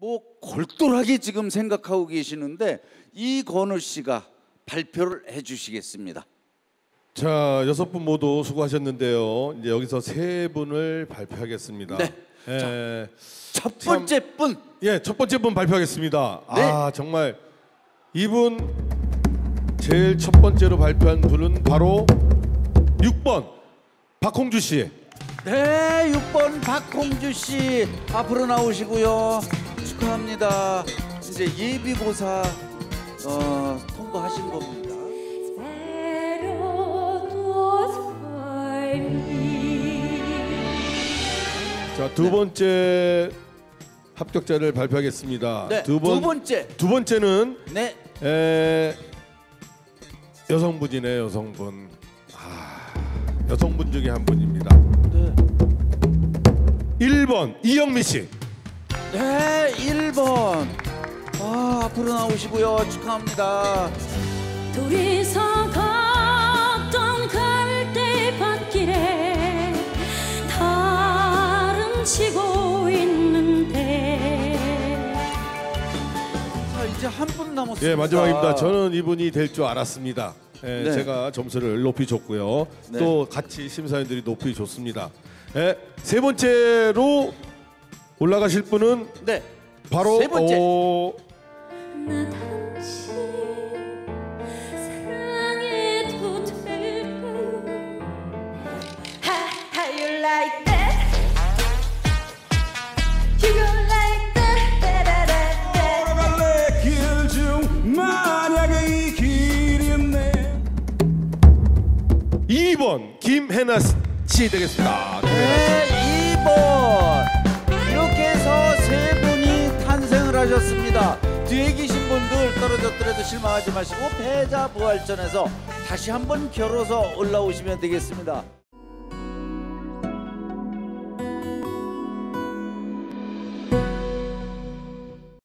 뭐 골똘하게 지금 생각하고 계시는데 이건우 씨가 발표를 해주시겠습니다. 자, 6분 모두 수고하셨는데요. 이제 여기서 3분을 발표하겠습니다. 네. 첫 번째 분. 예, 첫 번째 분 발표하겠습니다. 네. 아, 정말 이분 제일 첫 번째로 발표한 분은 바로 6번 박홍주 씨. 네, 6번 박홍주 씨 앞으로 나오시고요. 축하합니다. 이제 예비고사 통과하신 겁니다. 자, 두 번째 합격자를 발표하겠습니다. 네, 두 번째는 네. 여성분이네요, 여성분. 여성분 중에 한 분입니다. 네. 1번 이영미 씨. 네, 1번. 앞으로 나오시고요. 축하합니다. 둘이서 걷던 갈대밭길에 다름 치고 있는데. 자, 이제 한 분 남았습니다. 예, 마지막입니다. 저는 이분이 될 줄 알았습니다. 예, 네. 제가 점수를 높이 줬고요. 네. 또 같이 심사위원들이 높이 줬습니다. 예, 세 번째로 올라가실 분은 네. 바로 세 번째. 나 당신 사랑해도 될까요? How you like that? You go like that? 걸어갈래 길 중 만약에 이 길이 내 2번 김혜나 씨 되겠습니다. 네, 2번. 이렇게 해서 세 분이 탄생을 하셨습니다. 뒤에 계신 분들 떨어졌더라도 실망하지 마시고 패자 부활전에서 다시 한번 겨뤄서 올라오시면 되겠습니다.